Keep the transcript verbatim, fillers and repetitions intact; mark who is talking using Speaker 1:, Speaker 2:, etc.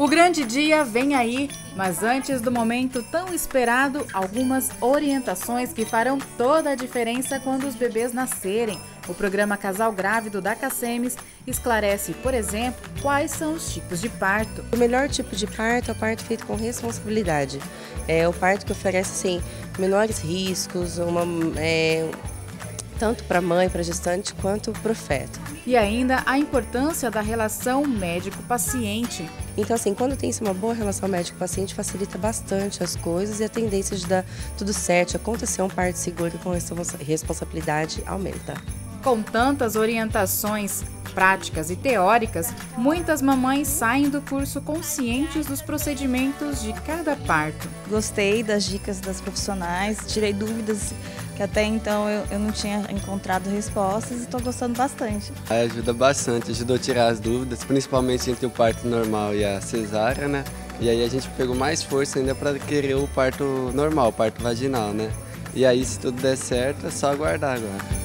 Speaker 1: O grande dia vem aí, mas antes do momento tão esperado, algumas orientações que farão toda a diferença quando os bebês nascerem. O programa Casal Grávido da Cacemes esclarece, por exemplo, quais são os tipos de parto.
Speaker 2: O melhor tipo de parto é o parto feito com responsabilidade. É o parto que oferece assim, menores riscos, uma, é, tanto para a mãe, para a gestante, quanto para o feto.
Speaker 1: E ainda a importância da relação médico-paciente.
Speaker 2: Então, assim, quando tem uma boa relação médico-paciente, facilita bastante as coisas e a tendência de dar tudo certo, acontecer um parto seguro com responsabilidade aumenta.
Speaker 1: Com tantas orientações práticas e teóricas, muitas mamães saem do curso conscientes dos procedimentos de cada parto.
Speaker 3: Gostei das dicas das profissionais, tirei dúvidas que até então eu, eu não tinha encontrado respostas e estou gostando bastante.
Speaker 4: Ajuda bastante, ajudou a tirar as dúvidas, principalmente entre o parto normal e a cesárea, né? E aí a gente pegou mais força ainda para querer o parto normal, o parto vaginal, né? E aí, se tudo der certo, é só aguardar agora.